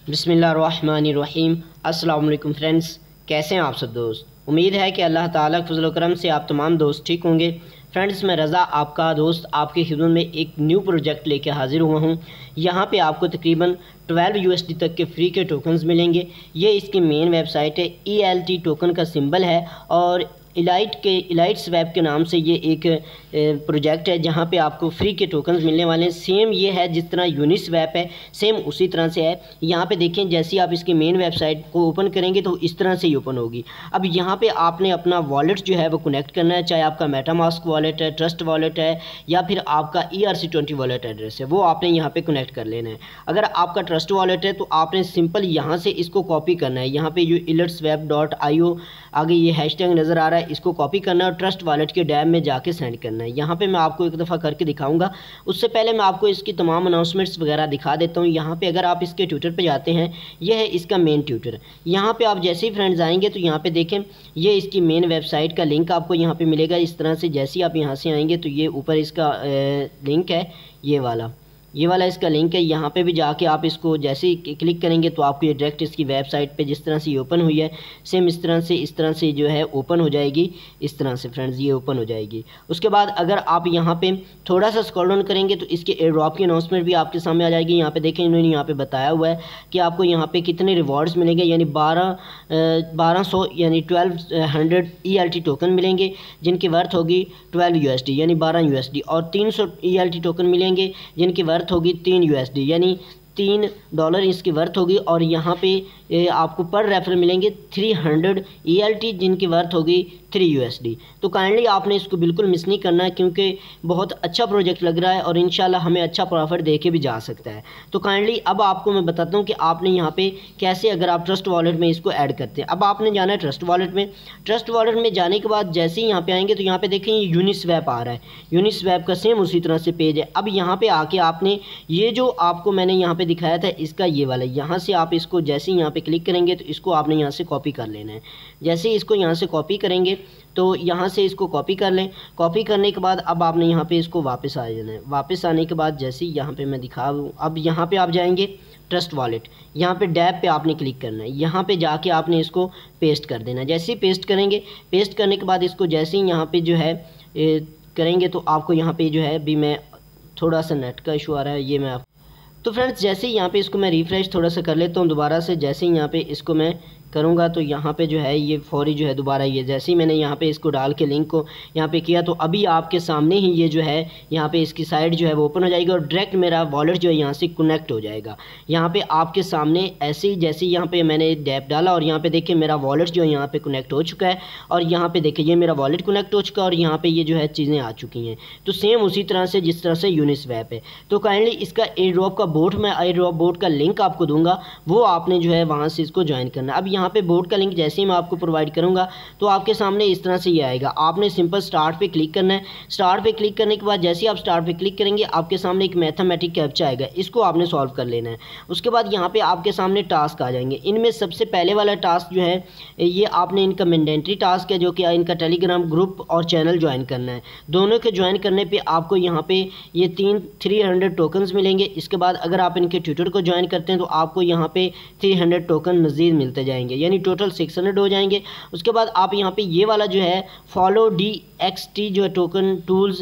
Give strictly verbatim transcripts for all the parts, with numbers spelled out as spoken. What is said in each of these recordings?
बिस्मिल्लाहिर्रहमानिर्रहीम। अस्सलामुअलैकुम फ्रेंड्स, कैसे हैं आप सब दोस्त। उम्मीद है कि अल्लाह ताला के फज़ल व करम से आप तमाम दोस्त ठीक होंगे। फ्रेंड्स, मैं रज़ा आपका दोस्त आपकी खिदमत में एक न्यू प्रोजेक्ट लेके हाज़िर हुआ हूँ। यहाँ पे आपको तकरीबन ट्वेल्व यूएसडी तक के फ्री के टोकन्स मिलेंगे। ये इसकी मेन वेबसाइट है। ई एल टी टोकन का सिंबल है और इलाइट के इलाइट स्वैप के नाम से ये एक प्रोजेक्ट है जहाँ पे आपको फ्री के टोकन्स मिलने वाले हैं। सेम ये है जिस तरह यूनिस्वैप है, सेम उसी तरह से है। यहाँ पे देखें, जैसे ही आप इसकी मेन वेबसाइट को ओपन करेंगे तो इस तरह से ही ओपन होगी। अब यहाँ पे आपने अपना वॉलेट जो है वो कनेक्ट करना है, चाहे आपका मेटामास्क वॉलेट है, ट्रस्ट वॉलेट है या फिर आपका E R C twenty wallet address है, वो आपने यहाँ पे कनेक्ट कर लेना है। अगर आपका ट्रस्ट वॉलेट है तो आपने सिंपल यहाँ से इसको कॉपी करना है। यहाँ पे you elite swap dot I O आगे ये हैशटैग नज़र आ रहा है, इसको कॉपी करना है और ट्रस्ट वॉलेट के डैम में जाके सेंड करना है। यहाँ पे मैं आपको एक दफ़ा करके दिखाऊंगा। उससे पहले मैं आपको इसकी तमाम अनाउंसमेंट्स वगैरह दिखा देता हूँ। यहाँ पे अगर आप इसके ट्विटर पे जाते हैं, यह है इसका मेन ट्विटर। यहाँ पे आप जैसे ही फ्रेंड्स आएंगे तो यहाँ पे देखें, ये इसकी मेन वेबसाइट का लिंक आपको यहाँ पे मिलेगा। इस तरह से जैसे ही आप यहाँ से आएंगे तो ये ऊपर इसका लिंक है, ये वाला ये वाला इसका लिंक है। यहाँ पे भी जाके आप इसको जैसे ही क्लिक करेंगे तो आपको ये डायरेक्ट इसकी वेबसाइट पे जिस तरह से ये ओपन हुई है, सेम इस तरह से इस तरह से जो है ओपन हो जाएगी। इस तरह से फ्रेंड्स ये ओपन हो जाएगी। उसके बाद अगर आप यहाँ पे थोड़ा सा स्क्रॉल डाउन करेंगे तो इसके एयरड्रॉप की अनाउंसमेंट भी आपके सामने आ जाएगी। यहाँ पे देखें, इन्होंने यहाँ पे बताया हुआ है कि आपको यहाँ पे कितने रिवॉर्ड्स मिलेंगे, यानी बारह बारह सौ यानी twelve hundred E L T token मिलेंगे जिनकी वर्थ होगी ट्वेल्व यू एस डी यानी बारह यू एस डी, और तीन सौ ई एल टी टोकन मिलेंगे जिनकी वर्थ होगी तीन यूएसडी यानी तीन डॉलर इसकी वर्थ होगी। और यहाँ पे आपको पर रेफरल मिलेंगे three hundred E L T जिनकी वर्थ होगी थ्री यूएसडी। तो काइंडली आपने इसको बिल्कुल मिस नहीं करना है क्योंकि बहुत अच्छा प्रोजेक्ट लग रहा है और इंशाल्लाह हमें अच्छा प्रॉफिट दे के भी जा सकता है। तो काइंडली अब आपको मैं बताता हूँ कि आपने यहाँ पे कैसे, अगर आप ट्रस्ट वॉलेट में इसको ऐड करते हैं। अब आपने जाना है ट्रस्ट वॉलेट में। ट्रस्ट वॉलेट में जाने के बाद जैसे ही यहाँ पे आएंगे तो यहाँ पे देखें, ये यूनिस्वैप आ रहा है। यूनिस्वैप का सेम उसी तरह से पेज है। अब यहाँ पे आके आपने ये जो आपको मैंने यहाँ पे दिखाया था इसका ये वाला, यहाँ से आप इसको जैसे ही यहाँ पे क्लिक करेंगे तो इसको आपने यहाँ से कॉपी कर लेना है। जैसे ही इसको यहाँ से कॉपी करेंगे तो यहाँ से इसको कॉपी कर लें। कॉपी करने के बाद अब आपने यहाँ पे इसको वापस आ जाना है। वापस आने के बाद जैसे ही यहाँ पे मैं दिखा दूँ, अब यहाँ पे आप जाएंगे ट्रस्ट वॉलेट, यहाँ पे डैब पे आपने क्लिक करना है। यहाँ पे जाके आपने इसको पेस्ट कर देना है। जैसे ही पेस्ट करेंगे, पेस्ट करने के बाद इसको जैसे ही यहाँ पे जो है ए, करेंगे तो आपको यहाँ पे जो है, भी मैं थोड़ा सा नेट का इशू आ रहा है, ये मैं आप तो फ्रेंड्स जैसे ही यहाँ पे इसको मैं रिफ़्रेश थोड़ा सा कर लेता हूँ दोबारा से। जैसे ही यहाँ पे इसको मैं करूँगा तो यहाँ पे जो है ये फौरी जो है दोबारा, ये जैसे ही मैंने यहाँ पे इसको डाल के लिंक को यहाँ पे किया तो अभी आपके सामने ही ये जो है यहाँ पे इसकी साइड जो है वो ओपन हो जाएगी और डायरेक्ट मेरा वॉलेट जो है यहाँ से कनेक्ट हो जाएगा। यहाँ पे आपके सामने ऐसे ही जैसे ही यहाँ पे मैंने डैप डाला और यहाँ पे देखिए मेरा वॉलेट जो है यहाँ पे कनेक्ट हो चुका है और यहाँ पे देखिए ये मेरा वॉलेट कनेक्ट हो चुका है और यहाँ पे ये जो है चीज़ें आ चुकी हैं। तो सेम उसी तरह से जिस तरह से यूनिस्वैप है। तो काइंडली इसका एयरड्रॉप का बोट, मैं एयरड्रॉप बोट का लिंक आपको दूंगा, वो आपने जो है वहाँ से इसको ज्वाइन करना। अब यहाँ पे बोट का लिंक जैसे ही मैं आपको प्रोवाइड करूंगा तो आपके सामने इस तरह से ये आएगा। आपने सिंपल स्टार्ट पे क्लिक करना है। स्टार्ट पे क्लिक करने के बाद जैसे ही आप स्टार्ट पे क्लिक करेंगे आपके सामने एक मैथमेटिक कैप्चा आएगा, इसको आपने सॉल्व कर लेना है। उसके बाद यहाँ पे आपके सामने टास्क आ जाएंगे। इनमें सबसे पहले वाला टास्क जो है ये आपने इनका मैंडेटरी टास्क है, जो कि इनका टेलीग्राम ग्रुप और चैनल ज्वाइन करना है। दोनों के ज्वाइन करने पर आपको यहाँ पे ये तीन थ्री हंड्रेड टोकन्स मिलेंगे। इसके बाद अगर आप इनके ट्विटर को ज्वाइन करते हैं तो आपको यहाँ पे थ्री हंड्रेड टोकन मज़ीद मिलते जाएंगे, यानी टोटल सिक्स हंड्रेड हो जाएंगे। उसके बाद आप यहाँ पे ये वाला जो है फॉलो डी एक्स टी जो है टोकन टूल्स,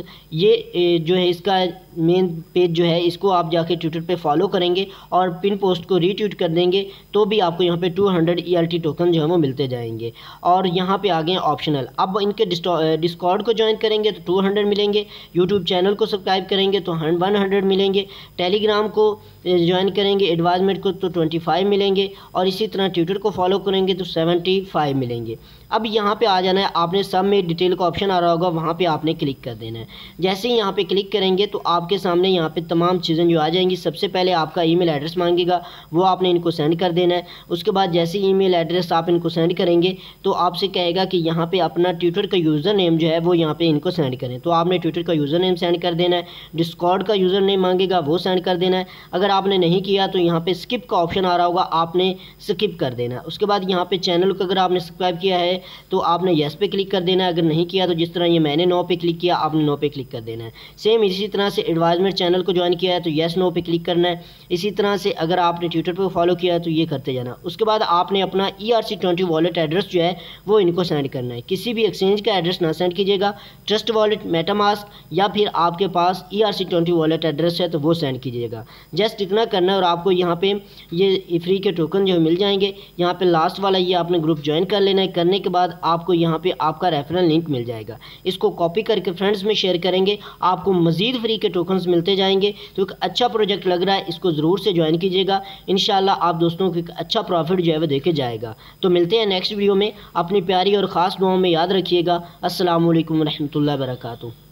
ये जो है इसका मेन पेज जो है, इसको आप जाके ट्विटर पे फॉलो करेंगे और पिन पोस्ट को रीट्वीट कर देंगे तो भी आपको यहाँ पे two hundred E L T token जो है वो मिलते जाएंगे। और यहाँ पे आ गए ऑप्शनल। अब इनके डिस्कॉर्ड को ज्वाइन करेंगे तो टू हंड्रेड मिलेंगे, यूट्यूब चैनल को सब्सक्राइब करेंगे तो वन हंड्रेड मिलेंगे, टेलीग्राम को ज्वाइन करेंगे एडवाइजमेंट को तो ट्वेंटी फाइव मिलेंगे और इसी तरह ट्विटर को फॉलो करेंगे तो सेवेंटी फाइव मिलेंगे। अब यहाँ पे आ जाना है, आपने सब में डिटेल का ऑप्शन आ रहा होगा, वहाँ पे आपने क्लिक कर देना है। जैसे ही यहाँ पे क्लिक करेंगे तो आपके सामने यहाँ पे तमाम चीज़ें जो आ जाएंगी। सबसे पहले आपका ईमेल एड्रेस मांगेगा, वो आपने इनको सेंड कर देना है। उसके बाद जैसे ही ईमेल एड्रेस आप इनको सेंड करेंगे तो आपसे कहेगा कि यहाँ पे अपना ट्विटर का यूज़र नेम जो है वो यहाँ पे इनको सेंड करें, तो आपने ट्विटर का यूज़र नेम सेंड कर देना है। डिस्कॉर्ड का यूज़र नेम मांगेगा, वो सेंड कर देना है। अगर आपने नहीं किया तो यहाँ पे स्किप का ऑप्शन आ रहा होगा, आपने स्किप कर देना है। उसके बाद यहाँ पे चैनल को अगर आपने सब्सक्राइब किया है तो आपने येस पे क्लिक कर देना है। अगर नहीं किया तो जिस तरह ये मैंने नो पे क्लिक किया आपने नो पे क्लिक कर देना है। सेम इसी तरह से एडवाइजमेंट चैनल को ज्वाइन किया है तो येस नो पे क्लिक करना है। इसी तरह से अगर आपने ट्विटर पे फॉलो किया है तो ये करते जाना। उसके बाद आपने अपना E R C twenty wallet address जो है वो इनको सेंड करना है। किसी भी एक्सचेंज का एड्रेस ना सेंड कीजिएगा, ट्रस्ट वॉलेट, मेटामास्क या फिर आपके पास E R C twenty wallet address है तो वो सेंड कीजिएगा। जस्ट इतना करना है और आपको यहाँ पे ये फ्री के टोकन जो मिल जाएंगे। यहाँ पे लास्ट वाला ये आपने ग्रुप ज्वाइन कर लेना है। करने के बाद आपको यहाँ पे आपका रेफरल लिंक मिल जाएगा। इसको कॉपी करके फ्रेंड्स में शेयर करेंगे, आपको मजीद फ्री के टोकन्स मिलते जाएंगे। तो एक अच्छा प्रोजेक्ट लग रहा है, इसको ज़रूर से ज्वाइन कीजिएगा। इंशाल्लाह आप दोस्तों को एक अच्छा प्रॉफिट जो है वो देके जाएगा। तो मिलते हैं नेक्स्ट वीडियो में। अपनी प्यारी और ख़ास दुआओं में याद रखिएगा। अस्सलामु अलैकुम रहमतुल्लाहि व बरकातुहू।